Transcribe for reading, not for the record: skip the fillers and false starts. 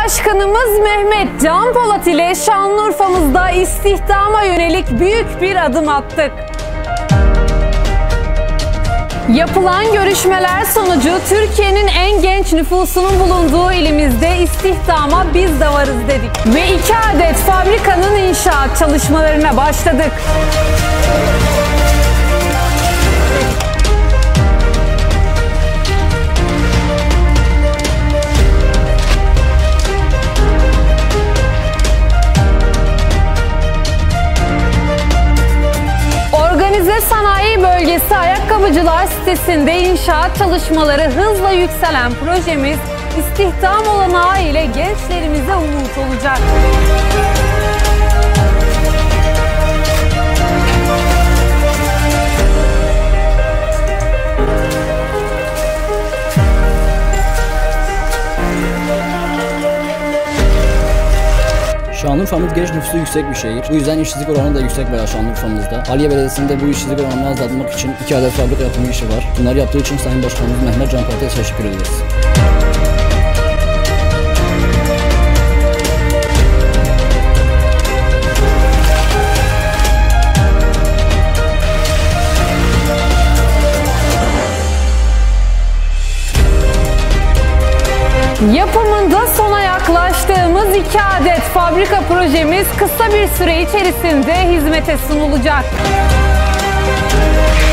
Cumhurbaşkanımız Mehmet Can Polat ile Şanlıurfa'mızda istihdama yönelik büyük bir adım attık. Yapılan görüşmeler sonucu Türkiye'nin en genç nüfusunun bulunduğu ilimizde istihdama biz de varız dedik. Ve 2 adet fabrikanın inşaat çalışmalarına başladık. Organize Sanayi Bölgesi Ayakkabıcılar sitesinde inşaat çalışmaları hızla yükselen projemiz istihdam olanağı ile gençlerimize umut olacak. Şanlıurfa'mız genç nüfusu yüksek bir şehir. Bu yüzden işsizlik oranı da yüksek bayağı Şanlıurfa'mızda. Aliye Belediyesi'nde bu işsizlik oranını azaltmak için 2 adet fabrika yapımı işi var. Bunları yaptığı için Sayın Başkanımız Mehmet Can Polat'a teşekkür ederiz. Yapımında sona yaklaştığımız 2 adet fabrika projemiz kısa bir süre içerisinde hizmete sunulacak.